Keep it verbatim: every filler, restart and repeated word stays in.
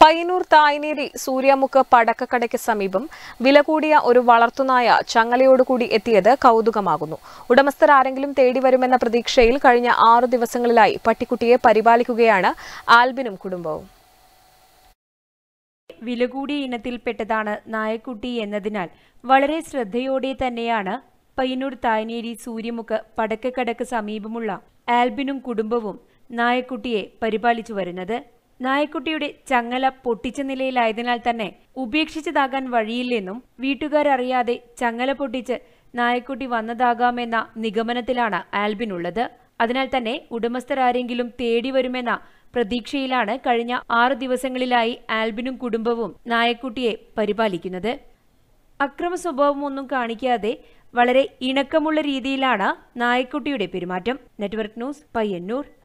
പയ്യന്നൂർ തായ്നേരി സൂര്യമുക്ക് പടക്കക്കടയ്ക്ക് സമീപം വില കൂടിയ ഒരു വളർത്തുനായ ചങ്ങലയോടുകൂടി എത്തിയത് കൗതുകമാകുന്നു. ഉടമസ്ഥർ ആരെങ്കിലും തേടി വരുമെന്ന പ്രതീക്ഷയിൽ കഴിഞ്ഞ ആറു ദിവസങ്ങളിലായി പട്ടിക്കുട്ടിയെ പരിപാലിക്കുകയാണ് ആൽബിനും കുടുംബവും. വില കൂടിയ ഇനത്തിൽപ്പെട്ടതാണ് നായക്കുട്ടി എന്നതിനാൽ വളരെ ശ്രദ്ധയോടെ തന്നെയാണ് പയ്യന്നൂർ തായ്നേരി സൂര്യമുക്ക് പടക്കക്കടയ്ക്ക് സമീപമുള്ള ആൽബിനും കുടുംബവും നായക്കുട്ടിയെ പരിപാലിച്ചു വരുന്നത്. നായക്കുട്ടിയുടെ ചങ്ങല പൊട്ടിച്ച നിലയിലായതിനാൽ തന്നെ ഉപേക്ഷിച്ചതാകാൻ വഴിയില്ലെന്നും വീട്ടുകാരറിയാതെ ചങ്ങല പൊട്ടിച്ച് നായക്കുട്ടി വന്നതാകാമെന്ന നിഗമനത്തിലാണ് ആൽബിനുള്ളത്. അതിനാൽ തന്നെ ഉടമസ്ഥർ ആരെങ്കിലും തേടി വരുമെന്ന പ്രതീക്ഷയിലാണ് കഴിഞ്ഞ ആറു ദിവസങ്ങളിലായി ആൽബിനും കുടുംബവും നായക്കുട്ടിയെ പരിപാലിക്കുന്നത്. അക്രമ സ്വഭാവമൊന്നും കാണിക്കാതെ വളരെ ഇണക്കമുള്ള രീതിയിലാണ് നായക്കുട്ടിയുടെ പെരുമാറ്റം. Network news, Payyanur.